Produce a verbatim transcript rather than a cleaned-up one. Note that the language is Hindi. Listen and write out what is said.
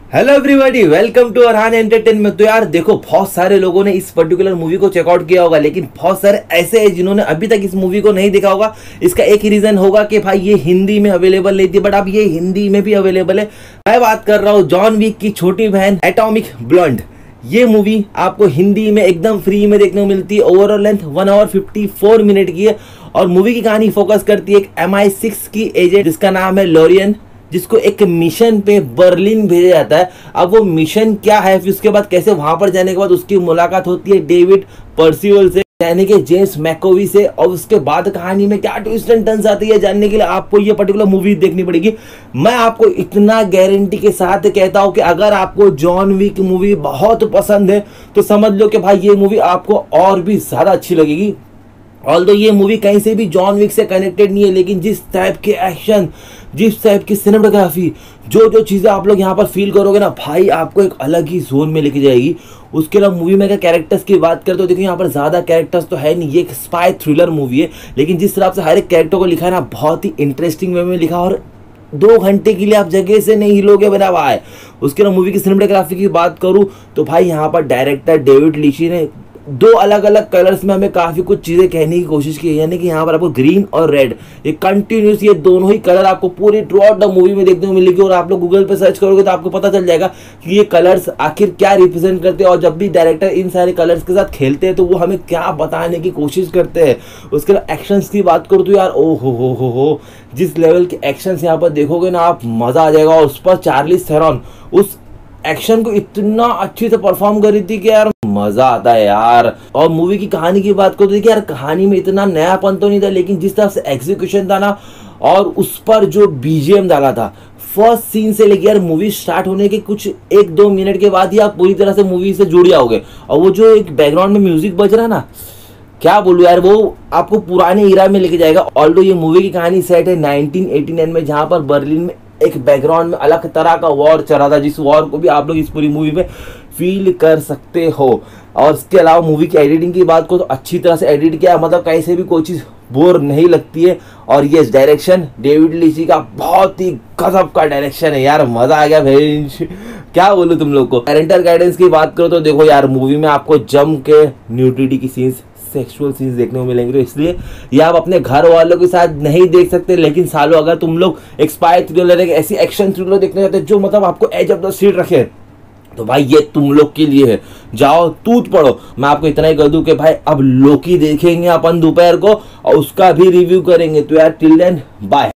Hello everybody, welcome to Arhan entertainment. तो यार देखो, बहुत सारे लोगों ने इस पर्टिकुलर मूवी को चेकआउट किया होगा, लेकिन बहुत सारे ऐसे हैं जिन्होंने अभी तक इस मूवी को नहीं देखा होगा। इसका एक ही रीजन होगा कि भाई ये हिंदी में अवेलेबल नहीं थी, बट अब ये हिंदी में भी अवेलेबल है। मैं बात कर रहा हूँ जॉन विक की छोटी बहन एटॉमिक ब्लॉन्ड। ये मूवी आपको हिंदी में एकदम फ्री में देखने को मिलती है। Overall length one hour fifty four minute की है और मूवी की कहानी फोकस करती है एक एम आई सिक्स की एजेंट जिसका नाम है लोरियन, जिसको एक मिशन पे बर्लिन भेजा जाता है। अब वो मिशन क्या है, फिर उसके बाद कैसे वहां पर जाने के बाद उसकी मुलाकात होती है डेविड पर्सिवल से, यानी कि जेम्स मैकोवी से, और उसके बाद कहानी में क्या ट्विस्ट एंड टर्न्स आती है जानने के लिए आपको ये पर्टिकुलर मूवी देखनी पड़ेगी। मैं आपको इतना गारंटी के साथ कहता हूं कि अगर आपको जॉन विक मूवी बहुत पसंद है तो समझ लो कि भाई ये मूवी आपको और भी ज्यादा अच्छी लगेगी। ऑल्दो ये मूवी कहीं से भी जॉन विक से कनेक्टेड नहीं है, लेकिन जिस टाइप के एक्शन, जिस टाइप की सिनेमेटोग्राफी, जो जो चीज़ें आप लोग यहाँ पर फील करोगे ना भाई, आपको एक अलग ही जोन में लेके जाएगी। उसके अलावा मूवी में अगर कैरेक्टर्स की बात करें तो देखिए यहाँ पर ज़्यादा कैरेक्टर्स तो है नहीं, ये एक स्पाई थ्रिलर मूवी है, लेकिन जिस तरह से हर एक कैरेक्टर को लिखा है ना, बहुत ही इंटरेस्टिंग वे में लिखा, और दो घंटे के लिए आप जगह से नहीं हिलोगे बना हुआ है। उसके अलावा मूवी की सिनेमेटोग्राफी की बात करूँ तो भाई यहाँ पर डायरेक्टर डेविड लीची ने दो अलग अलग कलर्स में हमें काफी कुछ चीजें कहने की कोशिश की है, यानी कि यहाँ पर आपको ग्रीन और रेड, ये कंटिन्यूस ये दोनों ही कलर आपको पूरी थ्रू आउट द मूवी में देखने को मिलेगी। और आप लोग गूगल पे सर्च करोगे तो आपको पता चल जाएगा कि ये कलर्स आखिर क्या रिप्रेजेंट करते हैं, और जब भी डायरेक्टर इन सारे कलर्स के साथ खेलते हैं तो वो हमें क्या बताने की कोशिश करते हैं। उसके बाद एक्शंस की बात करूँ तो यार ओ हो हो हो हो जिस लेवल के एक्शंस यहाँ पर देखोगे ना आप, मजा आ जाएगा। और उस पर चार्लिस थेरॉन उस एक्शन को इतना अच्छी से परफॉर्म करी थी कि यार मजा आता है यार। और मूवी की कहानी की बात करो तो देखिए यार, कहानी में इतना नयापन तो नहीं था, लेकिन जिस तरह से एग्जीक्यूशन था ना, और उस पर जो बीजीएम डाला था फर्स्ट सीन से लेकर यार मूवी स्टार्ट होने के कुछ एक दो मिनट के बाद ही आप पूरी तरह से मूवी से जुड़ जाओगे। और वो जो एक बैकग्राउंड में म्यूजिक बज रहा है ना, क्या बोलूं यार, वो आपको पुराने इरा में लेके जाएगा। ऑल्दो ये मूवी की कहानी सेट है नाइनटीन एटी नाइन में, जहां पर बर्लिन में एक बैकग्राउंड में अलग तरह का वॉर चल रहा था, जिस वॉर को भी आप लोग इस पूरी मूवी में फील कर सकते हो। और इसके अलावा मूवी की एडिटिंग की बात को तो अच्छी तरह से एडिट किया, मतलब कहीं से भी कोई चीज़ बोर नहीं लगती है। और ये डायरेक्शन डेविड लीची का बहुत ही गजब का डायरेक्शन है यार, मजा आ गया भाई। क्या बोलूं तुम लोग को। पेरेंटल गाइडेंस की बात करो तो देखो यार, मूवी में आपको जम के न्यूडिटी की सीन्स, सेक्सुअल सीन्स देखने को मिलेंगे, तो इसलिए ये आप अपने घर वालों के साथ नहीं देख सकते। लेकिन सालों अगर तुम लोग एक स्पाई थ्रिलर, एक ऐसी एक्शन थ्रिलर देखने जाते हैं जो मतलब आपको एज ऑफ द सीट रखे, तो भाई ये तुम लोग के लिए है। जाओ टूट पड़ो। मैं आपको इतना ही कर दूं कि भाई अब लोकी देखेंगे अपन दोपहर को और उसका भी रिव्यू करेंगे। तो यार टिल देन बाय।